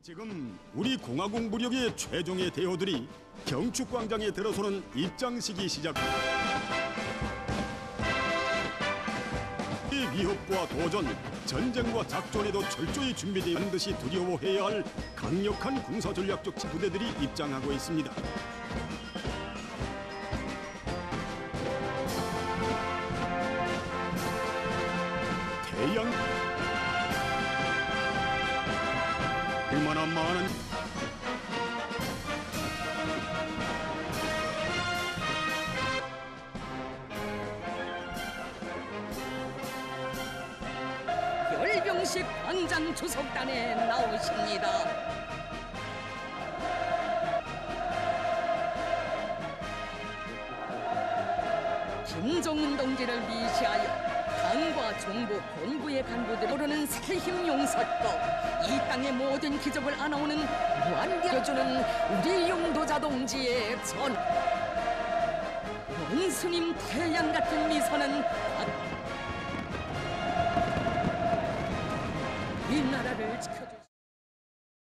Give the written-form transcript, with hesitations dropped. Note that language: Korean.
지금 우리 공화국 무력의 최종의 대호들이 경축광장에 들어서는 입장식이 시작. 이 위협과 도전, 전쟁과 작전에도 철저히 준비되어 있는 듯이 두려워해야 할 강력한 군사전략적 부대들이 입장하고 있습니다. 태양 얼마나 많은 열병식 광장 주석단에 나오십니다. 김정은 동지를 미시하여 당과 정부, 본부의 간부들이 모르는 새힘 용사법, 이 땅의 모든 기적을 안아오는 무한대해주는 우리 용도자 동지의 전 원수님 태양 같은 미소는 이 나라를 지켜주